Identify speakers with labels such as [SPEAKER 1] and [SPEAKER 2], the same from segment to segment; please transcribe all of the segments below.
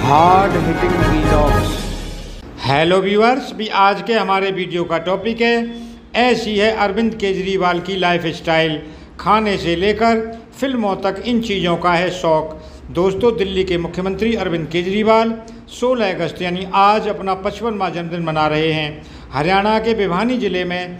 [SPEAKER 1] Hard hitting vlogs. Hello viewers, भी आज के हमारे वीडियो का टॉपिक है ऐसी है अरविंद केजरीवाल की लाइफ स्टाइल। खाने से लेकर फिल्मों तक इन चीज़ों का है शौक। दोस्तों, दिल्ली के मुख्यमंत्री अरविंद केजरीवाल 16 अगस्त यानी आज अपना 55वां जन्मदिन मना रहे हैं। हरियाणा के भिवानी जिले में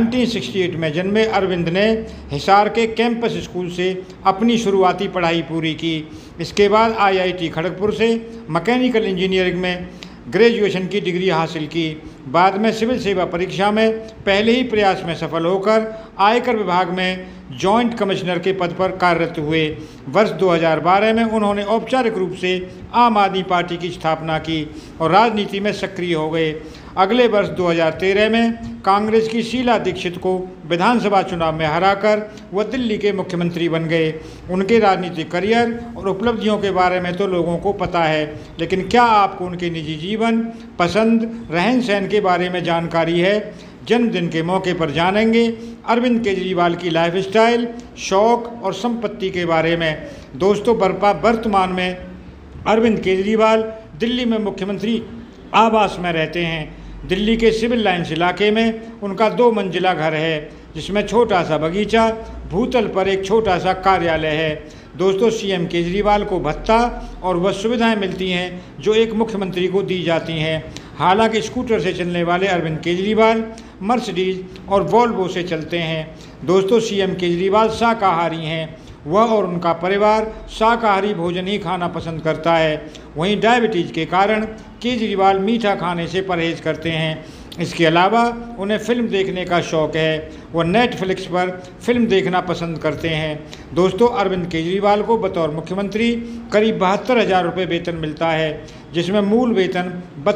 [SPEAKER 1] 1968 में जन्मे अरविंद ने हिसार के कैंपस स्कूल से अपनी शुरुआती पढ़ाई पूरी की। इसके बाद IIT खड़गपुर से मैकेनिकल इंजीनियरिंग में ग्रेजुएशन की डिग्री हासिल की। बाद में सिविल सेवा परीक्षा में पहले ही प्रयास में सफल होकर आयकर विभाग में जॉइंट कमिश्नर के पद पर कार्यरत हुए। वर्ष 2012 में उन्होंने औपचारिक रूप से आम आदमी पार्टी की स्थापना की और राजनीति में सक्रिय हो गए। अगले वर्ष 2013 में कांग्रेस की शीला दीक्षित को विधानसभा चुनाव में हराकर वह दिल्ली के मुख्यमंत्री बन गए। उनके राजनीतिक करियर और उपलब्धियों के बारे में तो लोगों को पता है, लेकिन क्या आपको उनके निजी जीवन, पसंद, रहन सहन के बारे में जानकारी है? जन्मदिन के मौके पर जानेंगे अरविंद केजरीवाल की लाइफ स्टाइल, शौक और संपत्ति के बारे में। दोस्तों, वर्तमान में अरविंद केजरीवाल दिल्ली में मुख्यमंत्री आवास में रहते हैं। दिल्ली के सिविल लाइन्स इलाके में उनका 2 मंजिला घर है, जिसमें छोटा सा बगीचा, भूतल पर एक छोटा सा कार्यालय है। दोस्तों, CM केजरीवाल को भत्ता और वह सुविधाएं मिलती हैं जो एक मुख्यमंत्री को दी जाती हैं। हालांकि स्कूटर से चलने वाले अरविंद केजरीवाल मर्सिडीज और वॉल्वो से चलते हैं। दोस्तों, CM केजरीवाल शाकाहारी हैं। वह और उनका परिवार शाकाहारी भोजन ही खाना पसंद करता है। वहीं डायबिटीज़ के कारण केजरीवाल मीठा खाने से परहेज करते हैं। इसके अलावा उन्हें फिल्म देखने का शौक़ है। वह नेटफ्लिक्स पर फिल्म देखना पसंद करते हैं। दोस्तों, अरविंद केजरीवाल को बतौर मुख्यमंत्री करीब 72,000 रुपये वेतन मिलता है, जिसमें मूल वेतन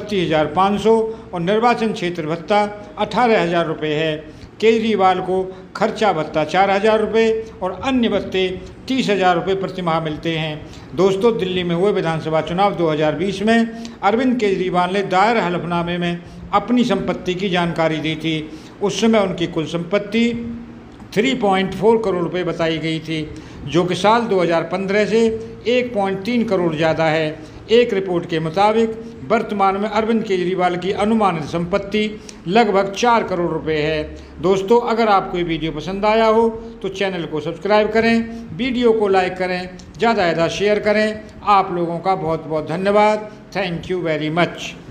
[SPEAKER 1] 32,500 और निर्वाचन क्षेत्र भत्ता 18,000 रुपये है। केजरीवाल को खर्चा भत्ता 4,000 रुपये और अन्य भत्ते 30,000 रुपये प्रति माह मिलते हैं। दोस्तों, दिल्ली में हुए विधानसभा चुनाव 2020 में अरविंद केजरीवाल ने दायर हलफनामे में अपनी संपत्ति की जानकारी दी थी। उस समय उनकी कुल संपत्ति 3.4 करोड़ रुपये बताई गई थी, जो कि साल 2015 से 1.3 करोड़ ज़्यादा है। एक रिपोर्ट के मुताबिक वर्तमान में अरविंद केजरीवाल की अनुमानित संपत्ति लगभग 4 करोड़ रुपए है। दोस्तों, अगर आपको ये वीडियो पसंद आया हो तो चैनल को सब्सक्राइब करें, वीडियो को लाइक करें, ज़्यादा से ज़्यादा शेयर करें। आप लोगों का बहुत बहुत धन्यवाद। Thank you very much.